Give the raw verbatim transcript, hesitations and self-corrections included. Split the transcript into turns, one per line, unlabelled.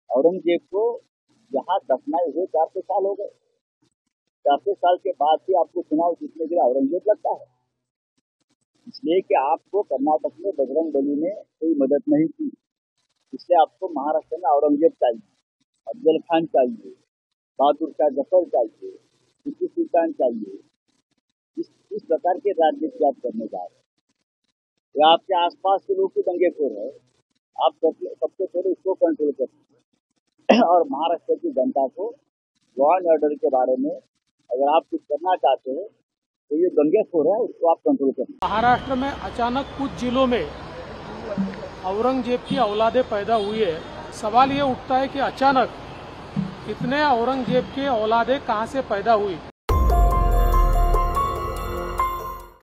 औरंगजेब को यहाँ दफनाए हुए चार सौ साल हो गए। चार सौ साल के बाद भी आपको चुनाव जीतने के लिए औरंगजेब लगता है, इसलिए कि आपको कर्नाटक में बजरंग बली ने कोई मदद नहीं की, इसलिए आपको महाराष्ट्र में औरंगजेब चाहिए, अफजल खान चाहिए, बहादुर शाह जफर चाहिए, टीपू सुल्तान चाहिए। इस इस प्रकार के राजनीति आप करने जा रहे हैं। ये आपके आसपास के लोग भी दंगेखोर है, आप सबसे सबसे पहले उसको कंट्रोल करें और महाराष्ट्र की जनता को लॉ एंड ऑर्डर के बारे में अगर आप कुछ करना चाहते हैं तो ये दंगेखोर है, उसको आप कंट्रोल करें।
महाराष्ट्र में अचानक कुछ जिलों में औरंगजेब की औलादें पैदा हुई है। सवाल ये उठता है कि अचानक इतने औरंगजेब की औलादें कहां से पैदा हुई।